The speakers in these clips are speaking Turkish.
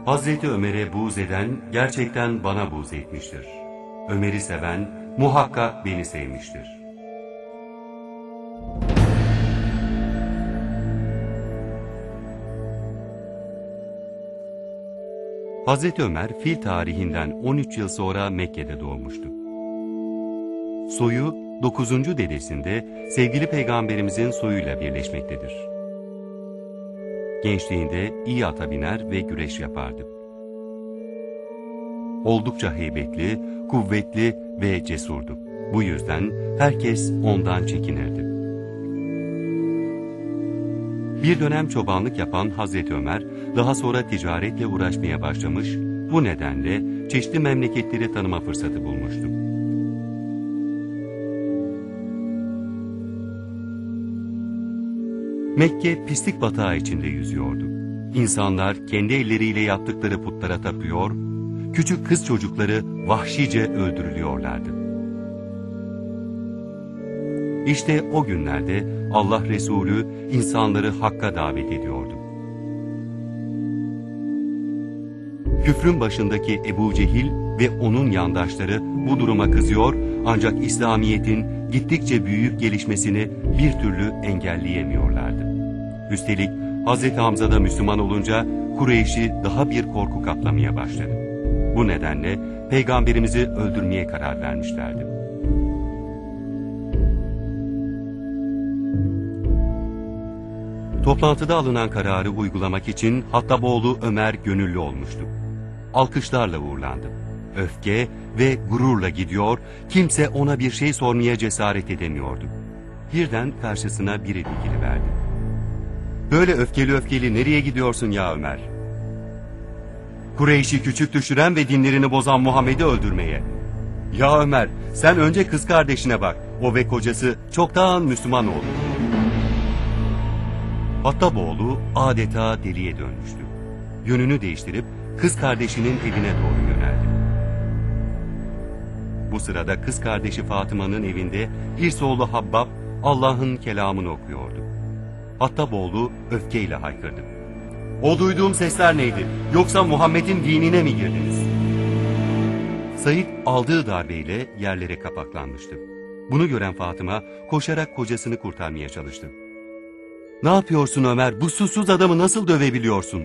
Hazreti Ömer'e buğz eden gerçekten bana buğz etmiştir. Ömer'i seven muhakkak beni sevmiştir. Hazreti Ömer fil tarihinden 13 yıl sonra Mekke'de doğmuştu. Soyu 9. dedesinde sevgili peygamberimizin soyuyla birleşmektedir. Gençliğinde iyi ata biner ve güreş yapardı. Oldukça heybetli, kuvvetli ve cesurdu. Bu yüzden herkes ondan çekinirdi. Bir dönem çobanlık yapan Hazreti Ömer, daha sonra ticaretle uğraşmaya başlamış, bu nedenle çeşitli memleketleri tanıma fırsatı bulmuştu. Mekke pislik batağı içinde yüzüyordu. İnsanlar kendi elleriyle yaptıkları putlara tapıyor, küçük kız çocukları vahşice öldürülüyorlardı. İşte o günlerde Allah Resulü insanları Hakk'a davet ediyordu. Küfrün başındaki Ebu Cehil ve onun yandaşları bu duruma kızıyor, ancak İslamiyet'in gittikçe büyüyüp gelişmesini bir türlü engelleyemiyorlardı. Üstelik Hz. Hamza da Müslüman olunca Kureyş'i daha bir korku kaplamaya başladı. Bu nedenle Peygamberimizi öldürmeye karar vermişlerdi. Toplantıda alınan kararı uygulamak için Hattaboğlu Ömer gönüllü olmuştu. Alkışlarla uğurlandı. Öfke ve gururla gidiyor, kimse ona bir şey sormaya cesaret edemiyordu. Birden karşısına biri dikiliverdi. "Böyle öfkeli öfkeli nereye gidiyorsun ya Ömer? Kureyş'i küçük düşüren ve dinlerini bozan Muhammed'i öldürmeye. Ya Ömer, sen önce kız kardeşine bak, o ve kocası çoktan Müslüman oldu." Hattaboğlu adeta deliye dönmüştü. Yönünü değiştirip kız kardeşinin evine doğru yöneldi. Bu sırada kız kardeşi Fatıma'nın evinde Hirsoğlu Habbab Allah'ın kelamını okuyordu. Hattaboğlu öfkeyle haykırdı. "O duyduğum sesler neydi? Yoksa Muhammed'in dinine mi girdiniz?" Said aldığı darbeyle yerlere kapaklanmıştı. Bunu gören Fatıma koşarak kocasını kurtarmaya çalıştı. "Ne yapıyorsun Ömer? Bu susuz adamı nasıl dövebiliyorsun?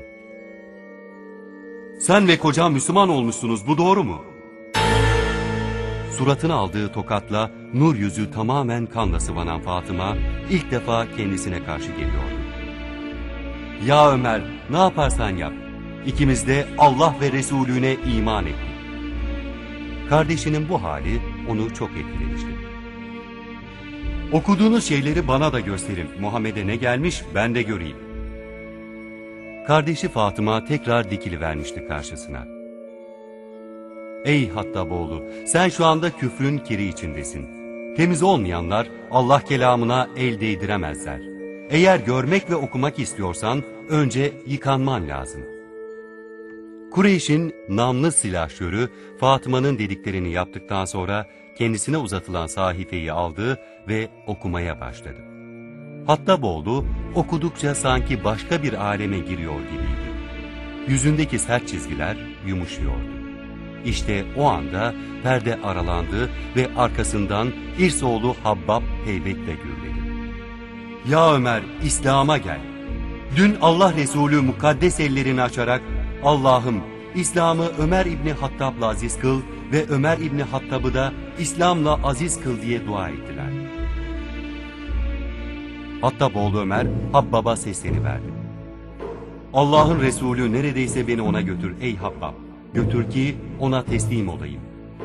Sen ve kocan Müslüman olmuşsunuz, bu doğru mu?" Suratına aldığı tokatla nur yüzü tamamen kanla sıvanan Fatıma ilk defa kendisine karşı geliyordu. "Ya Ömer, ne yaparsan yap. İkimiz de Allah ve Resulüne iman ettik." Kardeşinin bu hali onu çok etkilemişti. "Okuduğunuz şeyleri bana da gösterin. Muhammed'e ne gelmiş ben de göreyim." Kardeşi Fatıma tekrar dikilivermişti karşısına. "Ey Hattaboğlu, sen şu anda küfrün kiri içindesin. Temiz olmayanlar Allah kelamına el değdiremezler. Eğer görmek ve okumak istiyorsan önce yıkanman lazım." Kureyş'in namlı silahşörü Fatıma'nın dediklerini yaptıktan sonra kendisine uzatılan sahifeyi aldı ve okumaya başladı. Hattaboğlu okudukça sanki başka bir aleme giriyor gibiydi. Yüzündeki sert çizgiler yumuşuyordu. İşte o anda perde aralandı ve arkasından Hirsoğlu Habbab heybetle gürledi. "Ya Ömer, İslam'a gel. Dün Allah Resulü mukaddes ellerini açarak Allah'ım İslam'ı Ömer İbni Hattab'la aziz kıl ve Ömer İbni Hattab'ı da İslam'la aziz kıl diye dua ettiler." Hattaboğlu Ömer Habbab'a sesleniverdi. "Allah'ın Resulü neredeyse beni ona götür ey Habbab. Götür ki ona teslim olayım."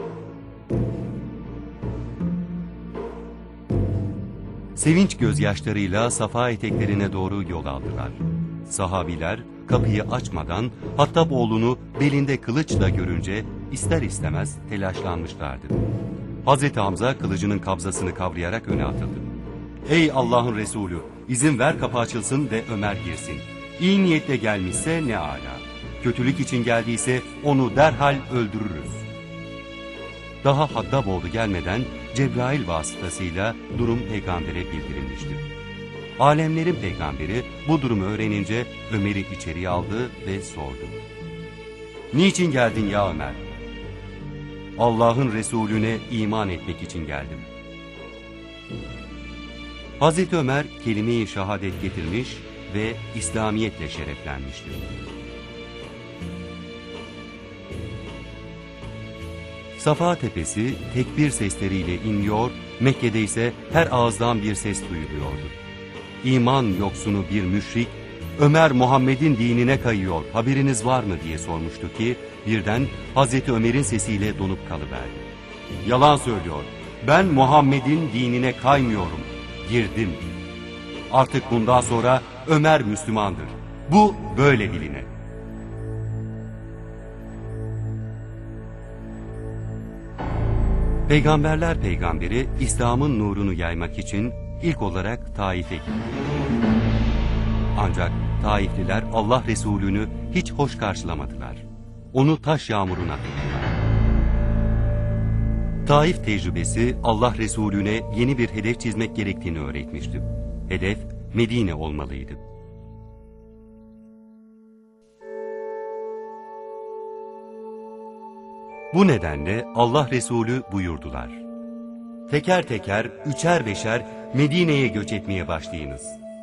Sevinç gözyaşlarıyla Safa eteklerine doğru yol aldılar. Sahabiler kapıyı açmadan Hattaboğlu'nu belinde kılıçla görünce ister istemez telaşlanmışlardı. Hazreti Hamza kılıcının kabzasını kavrayarak öne atıldı. "Ey Allah'ın Resulü, izin ver kapı açılsın ve Ömer girsin. İyi niyetle gelmişse ne âlâ. Kötülük için geldiyse onu derhal öldürürüz." Daha Hattaboğlu gelmeden Cebrail vasıtasıyla durum peygambere bildirilmişti. Alemlerin peygamberi bu durumu öğrenince Ömer'i içeriye aldı ve sordu. Niçin geldin ya Ömer? Allah'ın Resulüne iman etmek için geldim. Hazreti Ömer kelime-i şehadet getirmiş ve İslamiyetle şereflenmiştir. Safa tepesi tekbir sesleriyle inliyor, Mekke'de ise her ağızdan bir ses duyuluyordu. İman yoksunu bir müşrik, Ömer Muhammed'in dinine kayıyor, haberiniz var mı diye sormuştu ki, birden Hazreti Ömer'in sesiyle donup kalıverdi. Yalan söylüyor, ben Muhammed'in dinine kaymıyorum, girdim. Artık bundan sonra Ömer Müslümandır. Bu böyle biline. Peygamberler peygamberi İslam'ın nurunu yaymak için ilk olarak Taif'e gitti. Ancak Taifliler Allah Resulü'nü hiç hoş karşılamadılar. Onu taş yağmuruna tuttular. Taif tecrübesi Allah Resulüne yeni bir hedef çizmek gerektiğini öğretmişti. Hedef Medine olmalıydı. Bu nedenle Allah Resulü buyurdular: teker teker, üçer beşer Medine'ye göç etmeye başlayınız.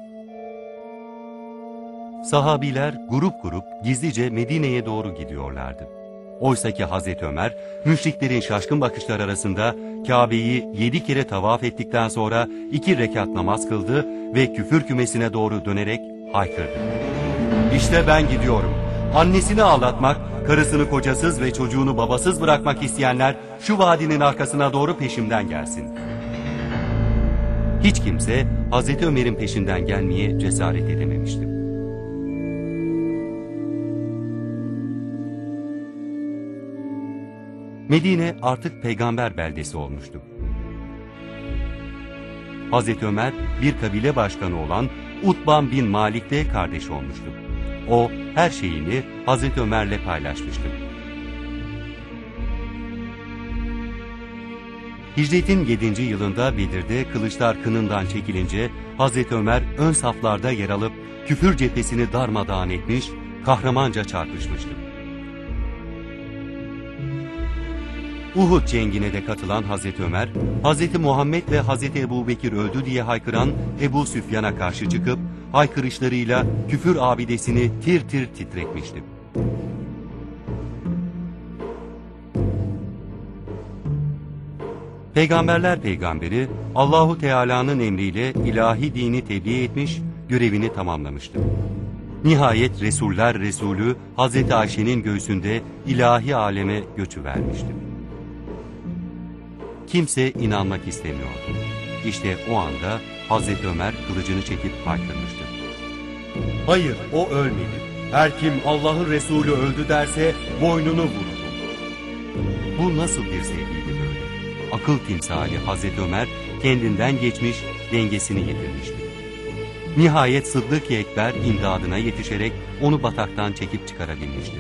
Sahabiler grup grup gizlice Medine'ye doğru gidiyorlardı. Oysaki Hazreti Ömer, müşriklerin şaşkın bakışlar arasında Kabe'yi 7 kere tavaf ettikten sonra 2 rekat namaz kıldı ve küfür kümesine doğru dönerek haykırdı: İşte ben gidiyorum. Annesini ağlatmak, karısını kocasız ve çocuğunu babasız bırakmak isteyenler şu vadinin arkasına doğru peşimden gelsin. Hiç kimse Hazreti Ömer'in peşinden gelmeye cesaret edememişti. Medine artık peygamber beldesi olmuştu. Hazreti Ömer bir kabile başkanı olan Utban bin Malik'le kardeş olmuştu. O her şeyini Hazreti Ömer'le paylaşmıştı. Hicretin 7. yılında Bedir'de kılıçlar kınından çekilince Hazreti Ömer ön saflarda yer alıp küfür cephesini darmadağın etmiş, kahramanca çarpışmıştı. Uhud cengine de katılan Hazreti Ömer, Hazreti Muhammed ve Hazreti Ebubekir öldü diye haykıran Ebu Süfyan'a karşı çıkıp haykırışlarıyla küfür abidesini tir tir titretmişti. Peygamberler peygamberi Allahu Teala'nın emriyle ilahi dini tebliğ etmiş, görevini tamamlamıştı. Nihayet Resuller Resulü Hazreti Ayşe'nin göğsünde ilahi aleme göçü vermişti. Kimse inanmak istemiyordu. İşte o anda Hazreti Ömer kılıcını çekip haykırmıştı: hayır, o ölmedi. Her kim Allah'ın Resulü öldü derse boynunu vurur. Bu nasıl bir sevgiydi böyle? Akıl timsali Hazreti Ömer kendinden geçmiş, dengesini yitirmişti. Nihayet Sıddık-ı Ekber imdadına yetişerek onu bataktan çekip çıkarabilmişti.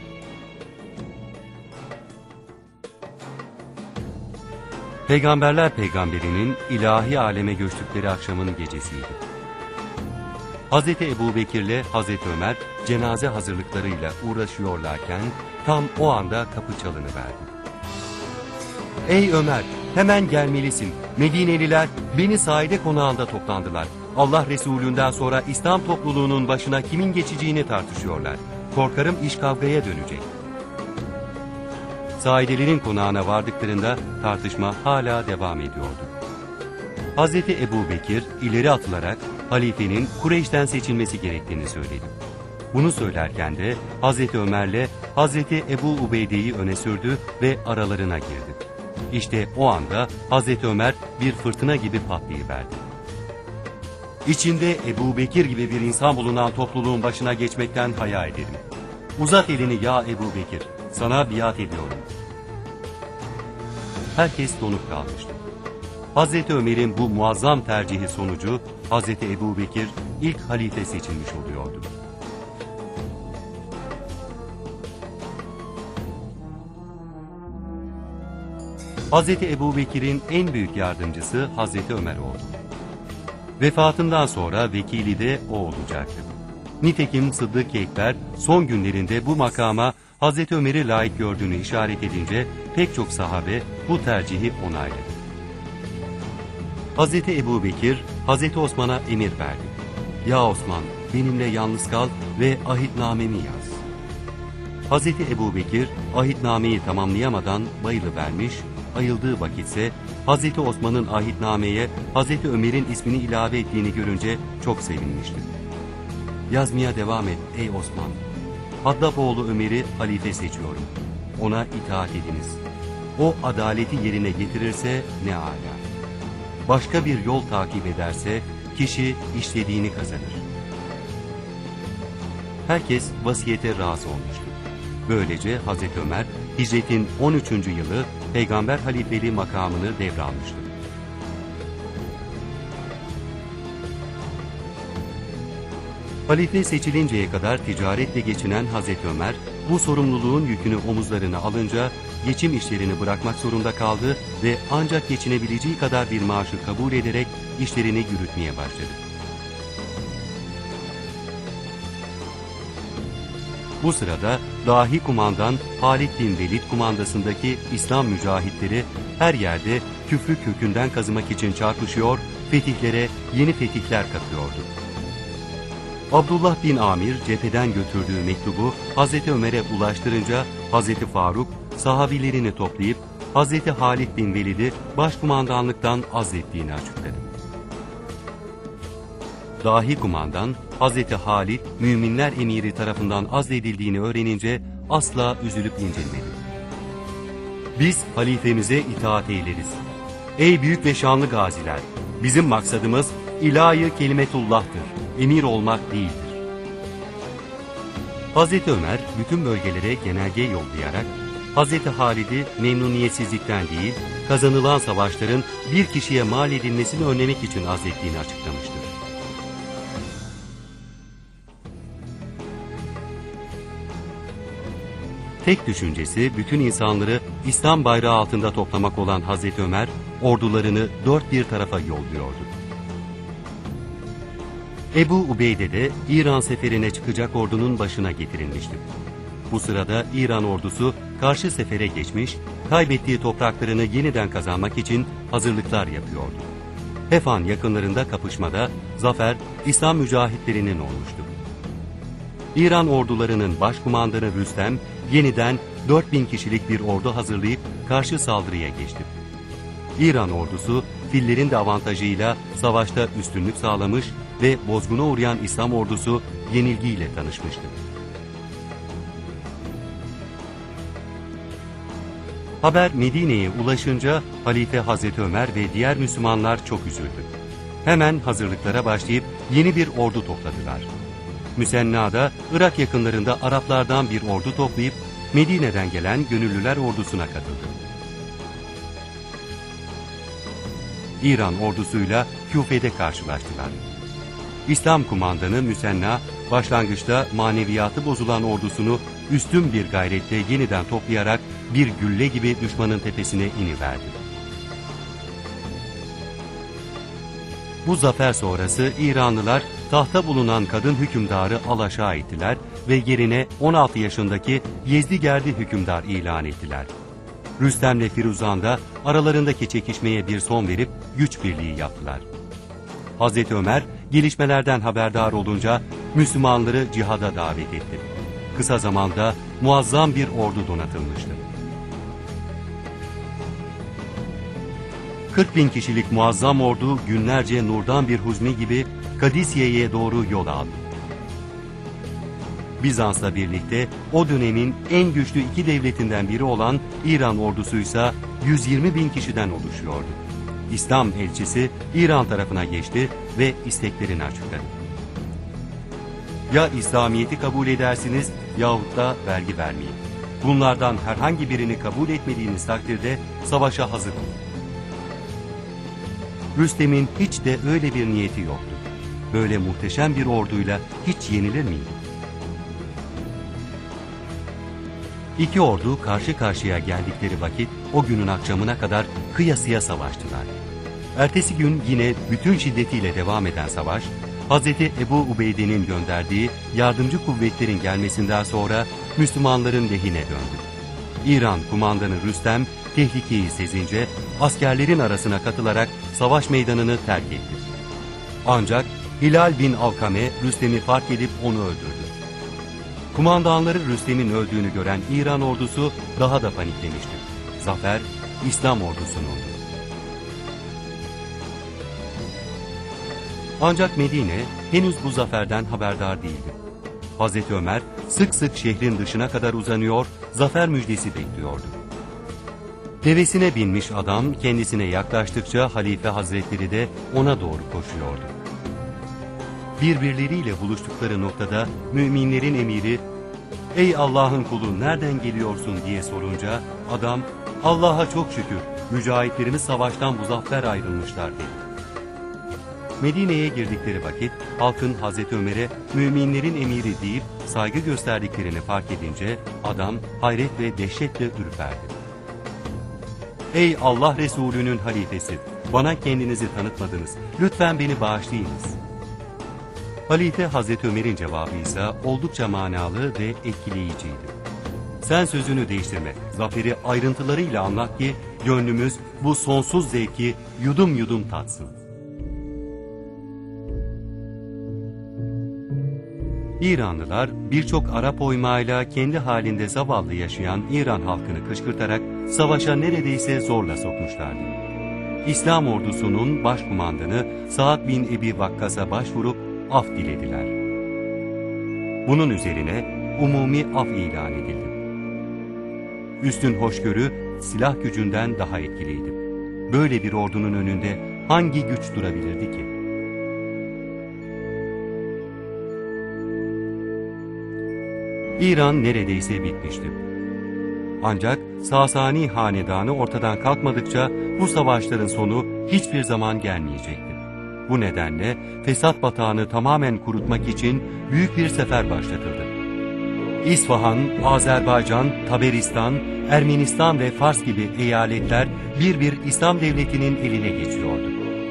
Peygamberler peygamberinin ilahi aleme göçtükleri akşamın gecesiydi. Hazreti Ebubekir'le Hazreti Ömer cenaze hazırlıklarıyla uğraşıyorlarken tam o anda kapı çalınıverdi. Ey Ömer, hemen gelmelisin. Medineliler beni Saide konağında toplandılar. Allah Resulü'nden sonra İslam topluluğunun başına kimin geçeceğini tartışıyorlar. Korkarım iş kavgaya dönecek. Saidelerin konağına vardıklarında tartışma hala devam ediyordu. Hazreti Ebubekir ileri atılarak halifenin Kureyş'ten seçilmesi gerektiğini söyledi. Bunu söylerken de Hazreti Ömer'le Hazreti Ebu Ubeyde'yi öne sürdü ve aralarına girdi. İşte o anda Hazreti Ömer bir fırtına gibi patlayıverdi. İçinde Ebubekir gibi bir insan bulunan topluluğun başına geçmekten haya ederim. Uzat elini ya Ebubekir, sana biat ediyorum. Herkes donup kalmıştı. Hazreti Ömer'in bu muazzam tercihi sonucu Hazreti Ebubekir ilk halife seçilmiş oluyordu. Hazreti Ebubekir'in en büyük yardımcısı Hazreti Ömer oldu. Vefatından sonra vekili de o olacaktı. Nitekim Sıddık-ı Ekber son günlerinde bu makama Hazreti Ömer'i layık gördüğünü işaret edince pek çok sahabe bu tercihi onayladı. Hazreti Ebubekir, Hazreti Osman'a emir verdi. "Ya Osman, benimle yalnız kal ve ahitnamemi yaz." Hazreti Ebubekir, ahitnameyi tamamlayamadan bayılıvermiş, ayıldığı vakitse Hazreti Osman'ın ahitnameye Hazreti Ömer'in ismini ilave ettiğini görünce çok sevinmişti. "Yazmaya devam et ey Osman. Hattab oğlu Ömer'i halife seçiyorum. Ona itaat ediniz. O adaleti yerine getirirse ne âlâ. Başka bir yol takip ederse kişi işlediğini kazanır." Herkes vasiyete razı olmuştu. Böylece Hazreti Ömer, hicretin 13. yılı peygamber halifeliği makamını devralmıştı. Halife seçilinceye kadar ticaretle geçinen Hazreti Ömer, bu sorumluluğun yükünü omuzlarına alınca geçim işlerini bırakmak zorunda kaldı ve ancak geçinebileceği kadar bir maaşı kabul ederek işlerini yürütmeye başladı. Bu sırada dahi kumandan Halid bin Velid kumandasındaki İslam mücahitleri her yerde küfrü kökünden kazımak için çarpışıyor, fetihlere yeni fetihler katıyordu. Abdullah bin Amir cepheden götürdüğü mektubu Hazreti Ömer'e ulaştırınca Hazreti Faruk sahabilerini toplayıp Hazreti Halid bin Velid'i başkumandanlıktan azlettiğini açıkladı. Dahi kumandan Hazreti Halid müminler emiri tarafından azledildiğini öğrenince asla üzülüp incinmedi. "Biz halifemize itaat eyleriz. Ey büyük ve şanlı gaziler! Bizim maksadımız ilahi kelimetullah'tır. Emir olmak değildir." Hazreti Ömer bütün bölgelere genelge yollayarak Hazreti Halid'i memnuniyetsizlikten değil, kazanılan savaşların bir kişiye mal edilmesini önlemek için azlettiğini açıklamıştır. Tek düşüncesi bütün insanları İslam bayrağı altında toplamak olan Hazreti Ömer, ordularını dört bir tarafa yolluyordu. Ebu Ubeyde de İran seferine çıkacak ordunun başına getirilmişti. Bu sırada İran ordusu karşı sefere geçmiş, kaybettiği topraklarını yeniden kazanmak için hazırlıklar yapıyordu. Hefan yakınlarında kapışmada zafer İslam mücahitlerinin olmuştu. İran ordularının başkumandanı Rüstem yeniden 4000 kişilik bir ordu hazırlayıp karşı saldırıya geçti. İran ordusu fillerin de avantajıyla savaşta üstünlük sağlamış ve bozguna uğrayan İslam ordusu yenilgiyle tanışmıştı. Haber Medine'ye ulaşınca Halife Hazreti Ömer ve diğer Müslümanlar çok üzüldü. Hemen hazırlıklara başlayıp yeni bir ordu topladılar. Müsenna'da Irak yakınlarında Araplardan bir ordu toplayıp Medine'den gelen gönüllüler ordusuna katıldı. İran ordusuyla Küfe'de karşılaştılar. İslam kumandanı Müsenna başlangıçta maneviyatı bozulan ordusunu üstün bir gayretle yeniden toplayarak bir gülle gibi düşmanın tepesine iniverdi. Bu zafer sonrası İranlılar tahta bulunan kadın hükümdarı alaşağı ettiler ve yerine 16 yaşındaki Yezdigerdi hükümdar ilan ettiler. Rüstem'le Firuzan da aralarındaki çekişmeye bir son verip güç birliği yaptılar. Hazreti Ömer gelişmelerden haberdar olunca Müslümanları cihada davet etti. Kısa zamanda muazzam bir ordu donatılmıştı. 40.000 kişilik muazzam ordu günlerce nurdan bir huzmi gibi Kadisiye'ye doğru yol aldı. Bizans'la birlikte o dönemin en güçlü iki devletinden biri olan İran ordusuysa 120.000 kişiden oluşuyordu. İslam elçisi İran tarafına geçti ve isteklerini açıkladı. Ya İslamiyet'i kabul edersiniz yahut da vergi vermeyin. Bunlardan herhangi birini kabul etmediğiniz takdirde savaşa hazır olun. Rüstem'in hiç de öyle bir niyeti yoktu. Böyle muhteşem bir orduyla hiç yenilir miydi? İki ordu karşı karşıya geldikleri vakit o günün akşamına kadar kıyasıya savaştılar. Ertesi gün yine bütün şiddetiyle devam eden savaş, Hz. Ebu Ubeyde'nin gönderdiği yardımcı kuvvetlerin gelmesinden sonra Müslümanların lehine döndü. İran kumandanı Rüstem tehlikeyi sezince askerlerin arasına katılarak savaş meydanını terk etti. Ancak Hilal bin Alkame Rüstem'i fark edip onu öldürdü. Kumandanları Rüstem'in öldüğünü gören İran ordusu daha da paniklemişti. Zafer İslam ordusunundu. Ancak Medine henüz bu zaferden haberdar değildi. Hazreti Ömer sık sık şehrin dışına kadar uzanıyor, zafer müjdesi bekliyordu. Devesine binmiş adam kendisine yaklaştıkça Halife Hazretleri de ona doğru koşuyordu. Birbirleriyle buluştukları noktada müminlerin emiri, "Ey Allah'ın kulu nereden geliyorsun?" diye sorunca adam, "Allah'a çok şükür, mücahitlerimiz savaştan muzaffer ayrılmışlar." dedi. Medine'ye girdikleri vakit halkın Hazreti Ömer'e müminlerin emiri deyip saygı gösterdiklerini fark edince adam hayret ve dehşetle ürperdi. "Ey Allah Resulü'nün halifesi, bana kendinizi tanıtmadınız, lütfen beni bağışlayınız." Halife Hazreti Ömer'in cevabı ise oldukça manalı ve etkileyiciydi. "Sen sözünü değiştirme, zaferi ayrıntılarıyla anlat ki gönlümüz bu sonsuz zevki yudum yudum tatsın." İranlılar birçok Arap oymağıyla kendi halinde zavallı yaşayan İran halkını kışkırtarak savaşa neredeyse zorla sokmuşlardı. İslam ordusunun başkumandanı Sa'd bin Ebi Vakkas'a başvurup af dilediler. Bunun üzerine umumi af ilan edildi. Üstün hoşgörü silah gücünden daha etkiliydi. Böyle bir ordunun önünde hangi güç durabilirdi ki? İran neredeyse bitmişti. Ancak Sasani hanedanı ortadan kalkmadıkça bu savaşların sonu hiçbir zaman gelmeyecekti. Bu nedenle fesat batağını tamamen kurutmak için büyük bir sefer başlatıldı. İsfahan, Azerbaycan, Taberistan, Ermenistan ve Fars gibi eyaletler bir İslam devletinin eline geçiyordu.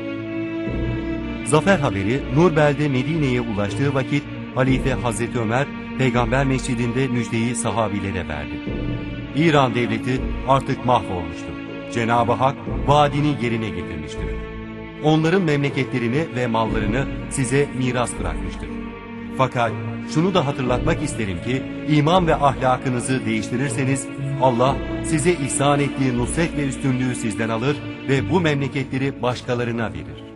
Zafer haberi Nurbel'de Medine'ye ulaştığı vakit Halife Hazreti Ömer Peygamber Mescidinde müjdeyi sahabilere verdi. İran devleti artık mahvolmuştur. Cenab-ı Hak vaadini yerine getirmiştir. Onların memleketlerini ve mallarını size miras bırakmıştır. Fakat şunu da hatırlatmak isterim ki iman ve ahlakınızı değiştirirseniz Allah size ihsan ettiği nusret ve üstünlüğü sizden alır ve bu memleketleri başkalarına verir.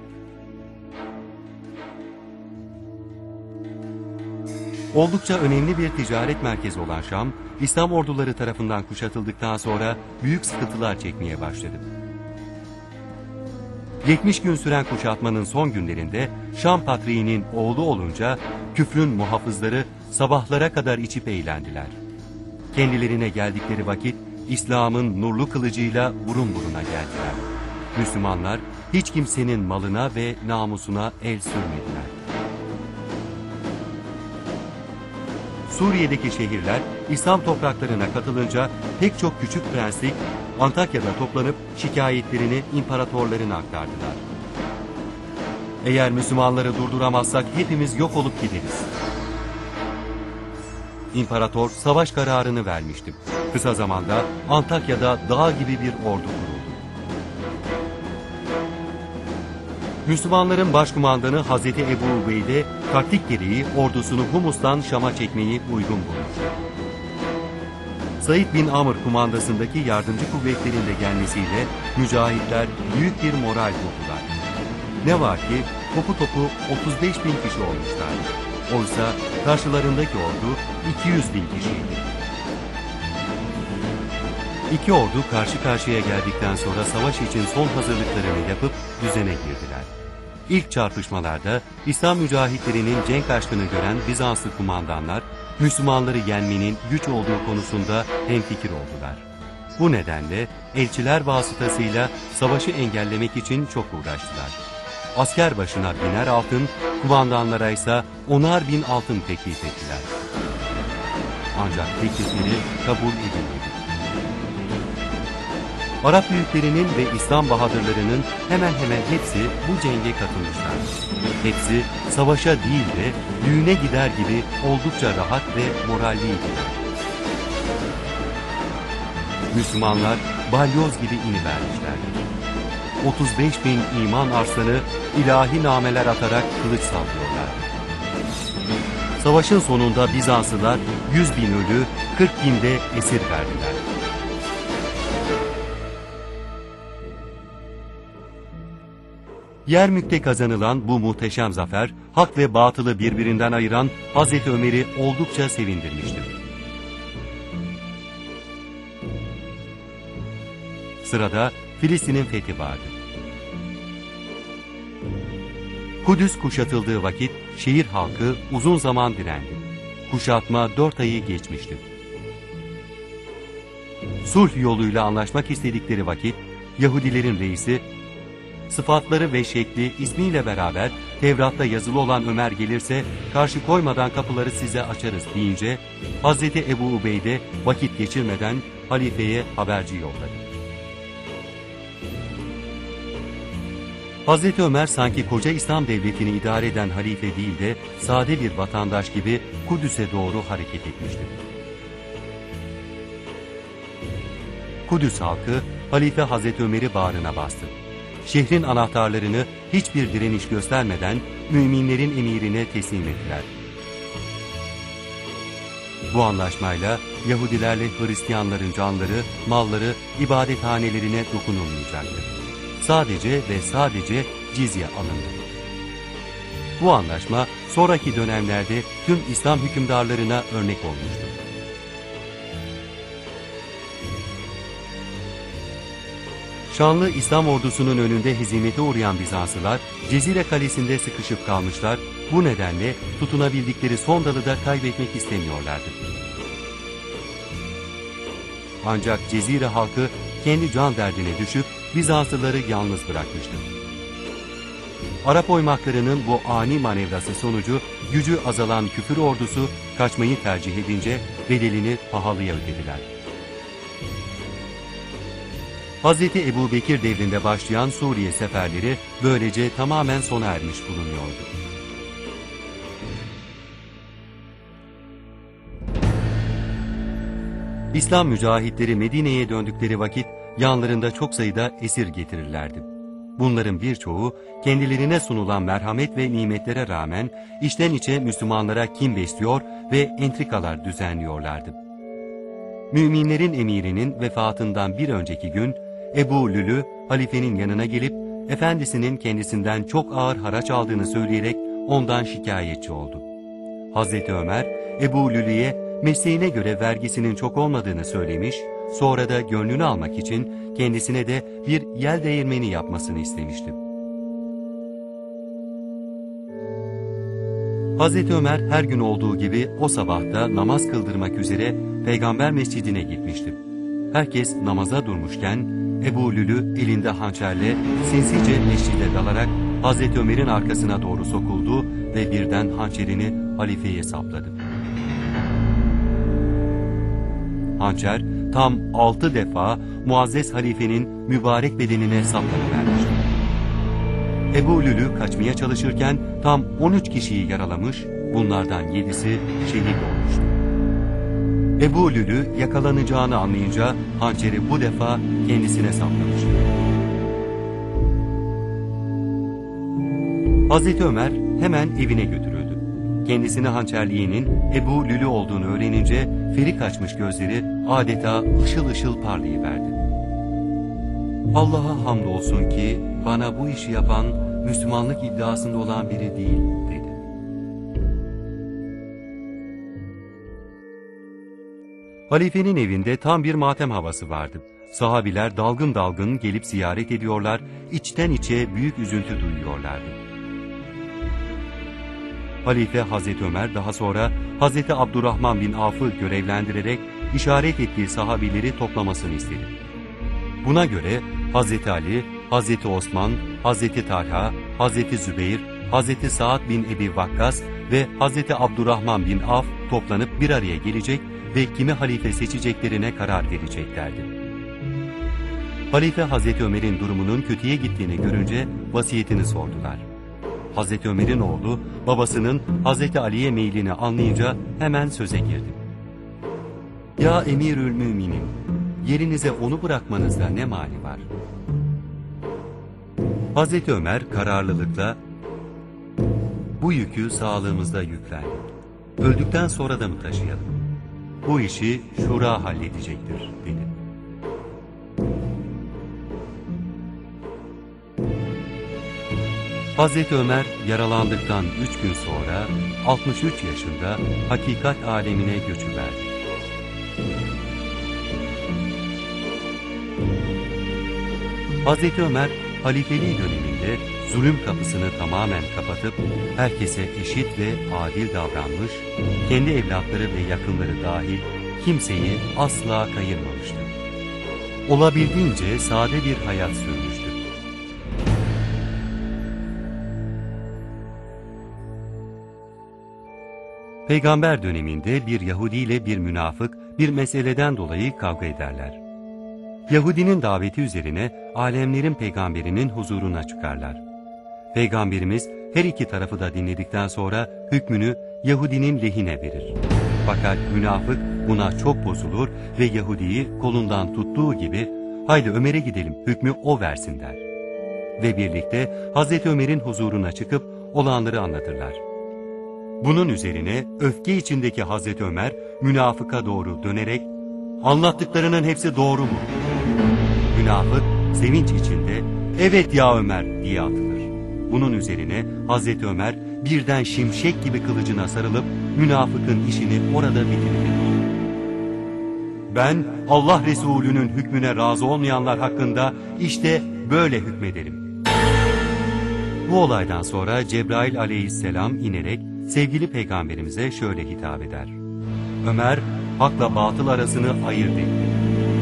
Oldukça önemli bir ticaret merkezi olan Şam, İslam orduları tarafından kuşatıldıktan sonra büyük sıkıntılar çekmeye başladı. 70 gün süren kuşatmanın son günlerinde Şam patriğinin oğlu olunca küfrün muhafızları sabahlara kadar içip eğlendiler. Kendilerine geldikleri vakit İslam'ın nurlu kılıcıyla burun buruna geldiler. Müslümanlar hiç kimsenin malına ve namusuna el sürmediler. Suriye'deki şehirler İslam topraklarına katılınca pek çok küçük prenslik Antakya'da toplanıp şikayetlerini imparatorlarına aktardılar. "Eğer Müslümanları durduramazsak hepimiz yok olup gideriz." İmparator savaş kararını vermişti. Kısa zamanda Antakya'da dağ gibi bir ordu kuruldu. Müslümanların başkumandanı Hazreti Ebu Ubeyde taktik gereği ordusunu Humus'tan Şam'a çekmeyi uygun bulmuştu. Said bin Amr kumandasındaki yardımcı kuvvetlerin de gelmesiyle mücahitler büyük bir moral buldular. Ne var ki topu 35 bin kişi olmuşlardı. Oysa karşılarındaki ordu 200 bin kişiydi. İki ordu karşı karşıya geldikten sonra savaş için son hazırlıklarını yapıp düzene girdiler. İlk çarpışmalarda İslam mücahitlerinin cenk aşkını gören Bizanslı kumandanlar, Müslümanları yenmenin güç olduğu konusunda hemfikir oldular. Bu nedenle elçiler vasıtasıyla savaşı engellemek için çok uğraştılar. Asker başına 1000'er altın, kumandanlara ise 10'ar bin altın teklif ettiler. Ancak teklifleri kabul edilmedi. Arap büyüklerinin ve İslam bahadırlarının hemen hemen hepsi bu cenge katılmışlar. Hepsi savaşa değil de düğüne gider gibi oldukça rahat ve moralliydiler. Müslümanlar balyoz gibi inivermişlerdi. 35.000 iman arslanı ilahi nameler atarak kılıç sallıyorlardı. Savaşın sonunda Bizanslılar 100.000 ölü, 40.000 de esir verdiler. Yermük'te kazanılan bu muhteşem zafer, hak ve batılı birbirinden ayıran Hazreti Ömer'i oldukça sevindirmiştir. Sırada Filistin'in fethi vardı. Kudüs kuşatıldığı vakit şehir halkı uzun zaman direndi. Kuşatma 4 ayı geçmişti. Sulh yoluyla anlaşmak istedikleri vakit Yahudilerin reisi, sıfatları ve şekli ismiyle beraber Tevrat'ta yazılı olan Ömer gelirse karşı koymadan kapıları size açarız deyince Hazreti Ebu Ubeyde vakit geçirmeden halifeye haberci yolladı. Hazreti Ömer sanki koca İslam devletini idare eden halife değil de sade bir vatandaş gibi Kudüs'e doğru hareket etmişti. Kudüs halkı halife Hazreti Ömer'i bağrına bastı. Şehrin anahtarlarını hiçbir direniş göstermeden müminlerin emirine teslim ettiler. Bu anlaşmayla Yahudilerle Hristiyanların canları, malları, ibadethanelerine dokunulmayacaktı. Sadece ve sadece cizye alındı. Bu anlaşma sonraki dönemlerde tüm İslam hükümdarlarına örnek olmuştu. Şanlı İslam ordusunun önünde hizmete uğrayan Bizanslılar, Cezire Kalesi'nde sıkışıp kalmışlar, bu nedenle tutunabildikleri son dalı da kaybetmek istemiyorlardı. Ancak Cezire halkı kendi can derdine düşüp Bizanslıları yalnız bırakmıştı. Arap oymaklarının bu ani manevrası sonucu gücü azalan küfür ordusu kaçmayı tercih edince bedelini pahalıya ödediler. Hz. Ebu Bekir devrinde başlayan Suriye seferleri böylece tamamen sona ermiş bulunuyordu. İslam mücahitleri Medine'ye döndükleri vakit yanlarında çok sayıda esir getirirlerdi. Bunların birçoğu kendilerine sunulan merhamet ve nimetlere rağmen içten içe Müslümanlara kin besliyor ve entrikalar düzenliyorlardı. Müminlerin emirinin vefatından bir önceki gün Ebu Lülü halifenin yanına gelip efendisinin kendisinden çok ağır haraç aldığını söyleyerek ondan şikayetçi oldu. Hazreti Ömer Ebu Lülü'ye mesleğine göre vergisinin çok olmadığını söylemiş, sonra da gönlünü almak için kendisine de bir yel değirmeni yapmasını istemişti. Hazreti Ömer her gün olduğu gibi o sabahta namaz kıldırmak üzere Peygamber Mescidine gitmişti. Herkes namaza durmuşken Ebu Lülü elinde hançerle sinsice mescide dalarak Hazreti Ömer'in arkasına doğru sokuldu ve birden hançerini halifeye sapladı. Hançer tam 6 defa Muazzez halifenin mübarek bedenine saplanıvermişti. Ebu Lülü kaçmaya çalışırken tam 13 kişiyi yaralamış, bunlardan 7'si şehit olmuştu. Ebu Lülü yakalanacağını anlayınca hançeri bu defa kendisine saplamıştı. Hazreti Ömer hemen evine götürüldü. Kendisini hançerliğinin Ebu Lülü olduğunu öğrenince feri kaçmış gözleri adeta ışıl ışıl parlayıverdi. Allah'a hamdolsun ki bana bu işi yapan Müslümanlık iddiasında olan biri değil dedi. Halifenin evinde tam bir matem havası vardı. Sahabiler dalgın dalgın gelip ziyaret ediyorlar, içten içe büyük üzüntü duyuyorlardı. Halife Hazreti Ömer daha sonra Hazreti Abdurrahman bin Avf'ı görevlendirerek işaret ettiği sahabileri toplamasını istedi. Buna göre Hazreti Ali, Hazreti Osman, Hazreti Talha, Hazreti Zübeyir, Hazreti Sa'd bin Ebi Vakkas ve Hazreti Abdurrahman bin Avf toplanıp bir araya gelecek ve kimi halife seçeceklerine karar vereceklerdi. Halife Hazreti Ömer'in durumunun kötüye gittiğini görünce vasiyetini sordular. Hazreti Ömer'in oğlu babasının Hazreti Ali'ye meylini anlayınca hemen söze girdi. Ya Emirül Müminin, yerinize onu bırakmanızda ne mani var? Hazreti Ömer kararlılıkla, bu yükü sağlığımızda yüklendik. Öldükten sonra da mı taşıyalım? Bu işi şura halledecektir, dedi. Hazreti Ömer yaralandıktan 3 gün sonra 63 yaşında hakikat alemine göçüverdi. Hazreti Ömer halifeliği döneminde zulüm kapısını tamamen kapatıp herkese eşit ve adil davranmış, kendi evlatları ve yakınları dahil kimseyi asla kayırmamıştır. Olabildiğince sade bir hayat sürmüştür. Peygamber döneminde bir Yahudi ile bir münafık bir meseleden dolayı kavga ederler. Yahudinin daveti üzerine alemlerin peygamberinin huzuruna çıkarlar. Peygamberimiz her iki tarafı da dinledikten sonra hükmünü Yahudinin lehine verir. Fakat münafık buna çok bozulur ve Yahudi'yi kolundan tuttuğu gibi haydi Ömer'e gidelim, hükmü o versin der. Ve birlikte Hazreti Ömer'in huzuruna çıkıp olanları anlatırlar. Bunun üzerine öfke içindeki Hazreti Ömer münafıka doğru dönerek anlattıklarının hepsi doğru mu? Münafık sevinç içinde evet ya Ömer diye atılır. Bunun üzerine Hazreti Ömer birden şimşek gibi kılıcına sarılıp münafıkın işini orada bitirir. Ben Allah Resulü'nün hükmüne razı olmayanlar hakkında işte böyle hükmederim. Bu olaydan sonra Cebrail aleyhisselam inerek sevgili peygamberimize şöyle hitap eder. Ömer hakla batıl arasını ayırt etti.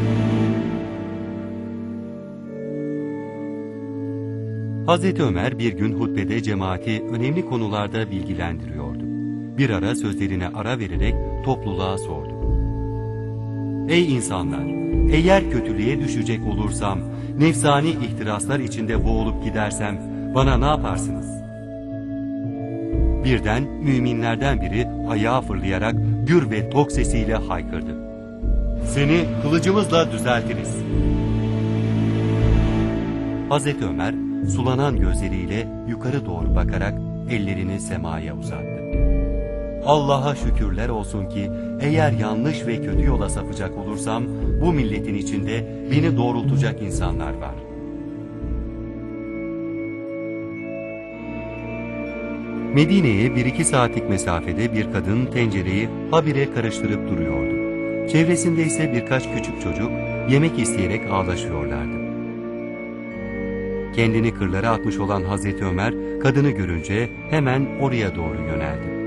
Hazreti Ömer bir gün hutbede cemaati önemli konularda bilgilendiriyordu. Bir ara sözlerine ara vererek topluluğa sordu. Ey insanlar! Eğer kötülüğe düşecek olursam, nefsani ihtiraslar içinde boğulup gidersem bana ne yaparsınız? Birden müminlerden biri ayağa fırlayarak gür ve tok sesiyle haykırdı. Seni kılıcımızla düzeltiriz. Hazreti Ömer sulanan gözleriyle yukarı doğru bakarak ellerini semaya uzattı. Allah'a şükürler olsun ki eğer yanlış ve kötü yola sapacak olursam bu milletin içinde beni doğrultacak insanlar var. Medine'ye 1-2 saatlik mesafede bir kadın tencereyi habire karıştırıp duruyordu. Çevresinde ise birkaç küçük çocuk yemek isteyerek ağlaşıyorlardı. Kendini kırlara atmış olan Hazreti Ömer kadını görünce hemen oraya doğru yöneldi.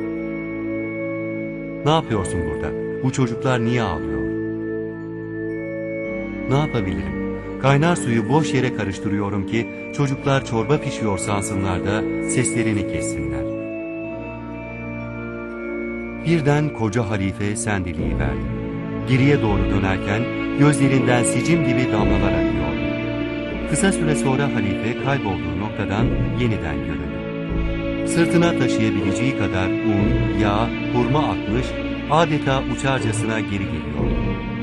Ne yapıyorsun burada? Bu çocuklar niye ağlıyor? Ne yapabilirim? Kaynar suyu boş yere karıştırıyorum ki çocuklar çorba pişiyor sansınlar da seslerini kessinler. Birden koca halife sendeliğiverdi. Geriye doğru dönerken gözlerinden sicim gibi damlalar akıyordu. Kısa süre sonra halife kaybolduğu noktadan yeniden göründü. Sırtına taşıyabileceği kadar un, yağ, hurma atmış, adeta uçarcasına geri geliyordu.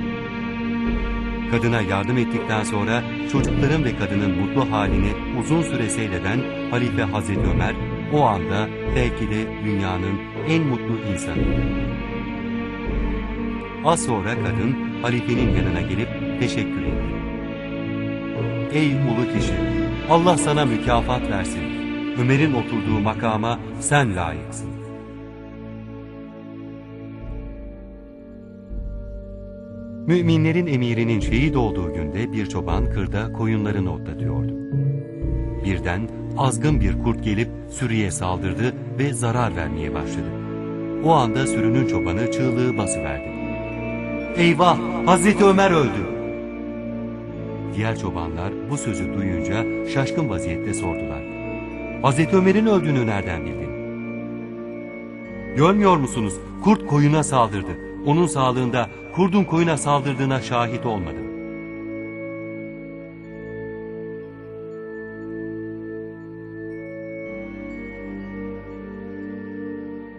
Kadına yardım ettikten sonra çocukların ve kadının mutlu halini uzun süre seyreden Halife Hazreti Ömer o anda belki de dünyanın en mutlu insanıydı. Az sonra kadın halifenin yanına gelip teşekkür etti. Ey ulu kişi, Allah sana mükafat versin. Ömer'in oturduğu makama sen layıksın. Müminlerin emirinin şehit olduğu günde bir çoban kırda koyunlarını otlatıyordu. Birden azgın bir kurt gelip sürüye saldırdı ve zarar vermeye başladı. O anda sürünün çobanı çığlığı basıverdi. Eyvah! Hazreti Ömer öldü! Diğer çobanlar bu sözü duyunca şaşkın vaziyette sordular. Hazreti Ömer'in öldüğünü nereden bildin? Görmüyor musunuz? Kurt koyuna saldırdı. Onun sağlığında kurdun koyuna saldırdığına şahit olmadım.